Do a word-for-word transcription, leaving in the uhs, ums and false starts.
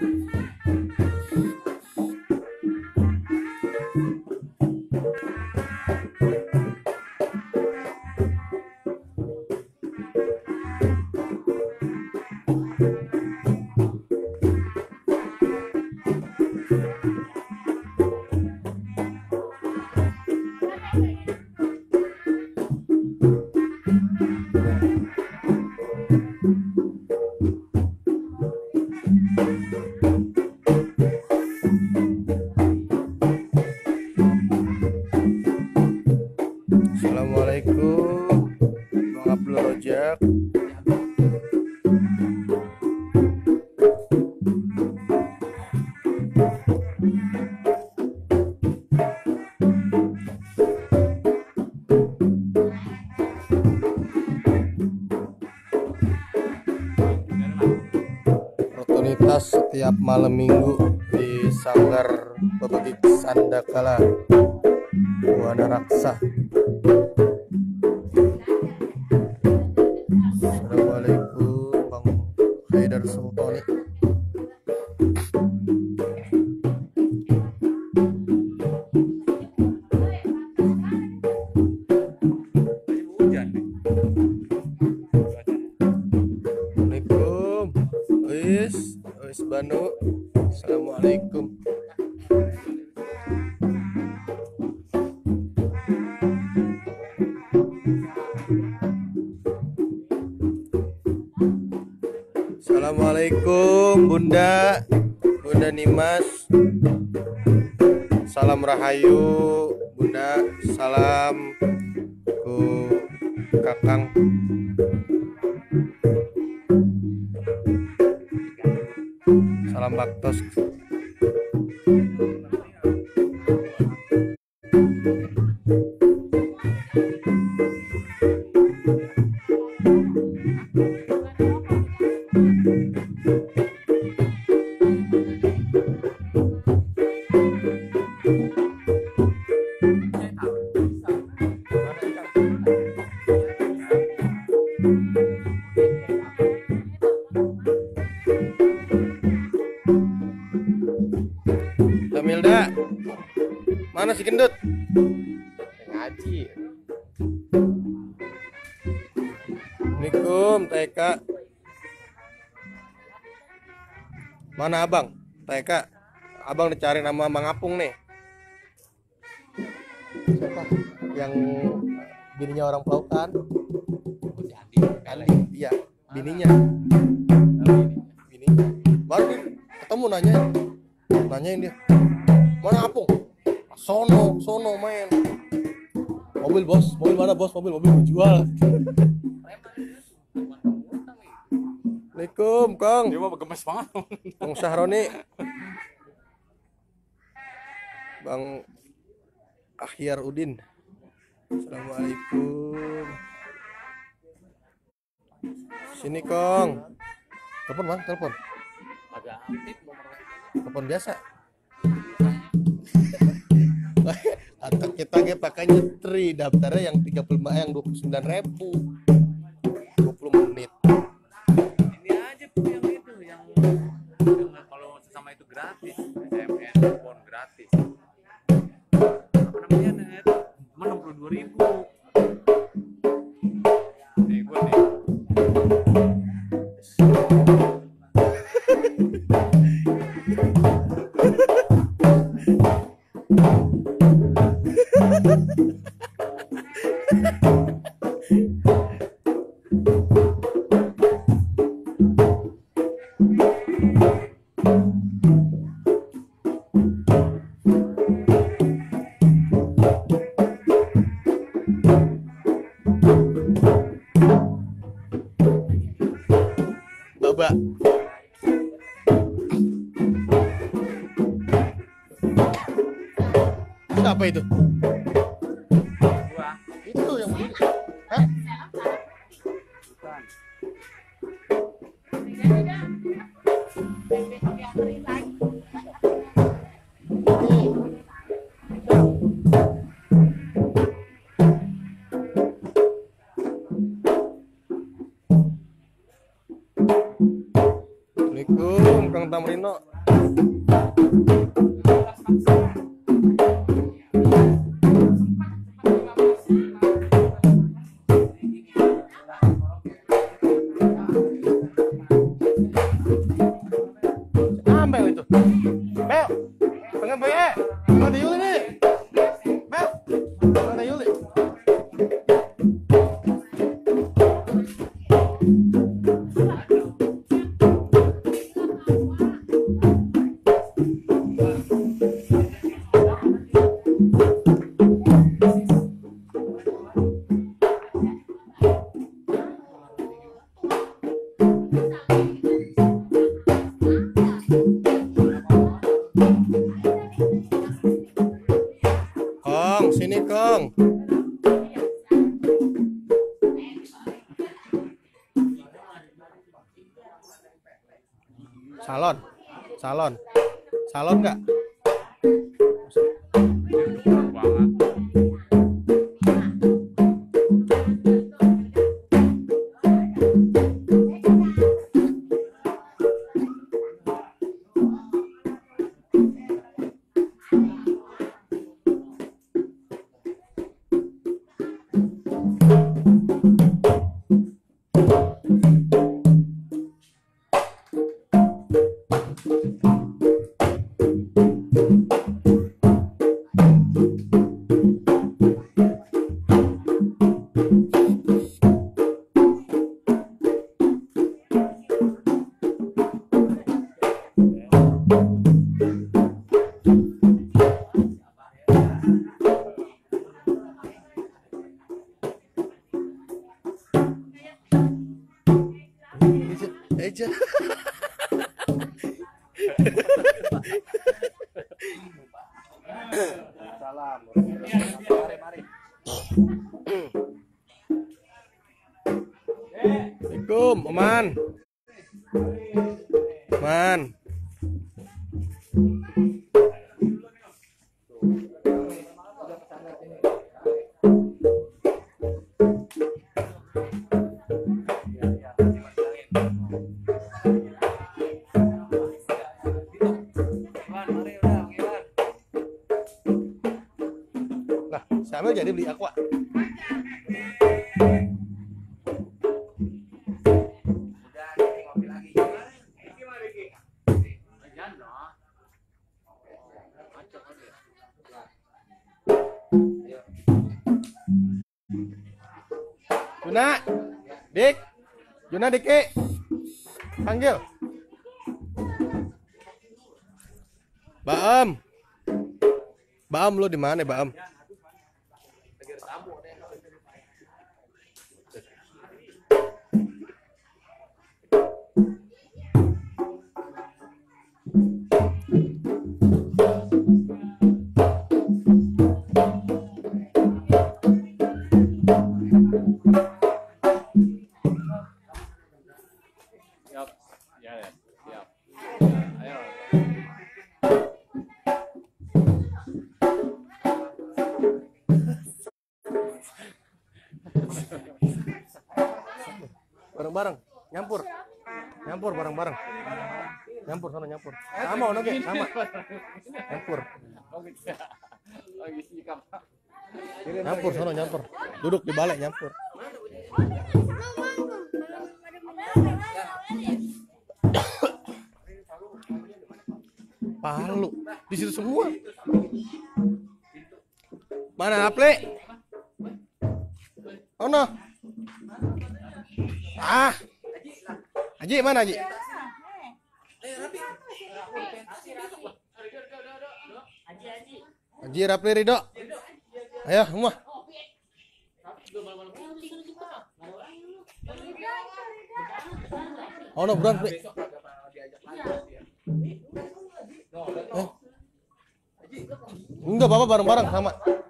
Assalamualaikum Bang Abdul Rojak. Rutinitas setiap malam minggu di Sanggar Bebegik Sandakala Buana Raksa. Assalamualaikum Bang Haidar Sultani. Assalamualaikum Wis Wis Banu. Assalamualaikum. Assalamualaikum Bunda Bunda Nimas. Salam Rahayu Bunda. Salam ku Kakang. Salam Baktos. Tamilda, mana si gendut? Ngaji. Assalamualaikum T K. Mana abang? T K. Abang dicari nama Bang Apung nih. Siapa? Yang bininya orang Pelaukan. Andi, iya, bininya. Bininya. Baru ketemu nanya. Nanyain dia. Mana Apung? Sono, sono main. Mobil bos, mobil mana bos? Mobil, mobil mau jual. Assalamualaikum Kang. Dia mah gemes banget. Bang Sahroni. Bang Akhyar Udin. Assalamualaikum. Sini Kong. Telepon Bang, telepon. Agak aktif nomor. Telepon biasa. Atau kita ge pakai nyetri daftarnya yang tiga puluh lima yang dua puluh sembilan ribu. dua puluh menit. Ini aja tuh yang itu yang, yang kalau sesama itu gratis, S M S, telepon gratis. Apa namanya net? Cuma enam puluh dua ribu. Nih gua nih. Baba. Siapa itu? Gua. Itu yang begini. Hah? Bukan. Assalamualaikum Kang Tamrino. Ambil itu. Bel. Pengen B E. Ada Yuli nih. Bel. Ada Yuli. Kong, sini Kong. Salon, salon, salon nggak? Eja. Salam. Mari, mari. Assalamualaikum, Oman. Man. Nah, sama jadi beli aqua. Juna, Dik, Juna Diki, panggil. Baam, Baam lu di mana Baam? Siap. Ya, ya. Siap. Ayo. Bareng-bareng, nyampur, nyampur bareng-bareng, nyampur sana nyampur. Sama ono ge, sama. Nyampur, Oh gitu ya. Oh gitu sikap. nyampur sana nyampur. Duduk di balik nyampur. Palu di situ semua. Mana Aple? Oh no. Ah. Haji mana Haji? Haji Rapi Ridho. Ayo semua. Oh no, buruan, Pri. Eh. Enggak, Bapak bareng-bareng sama.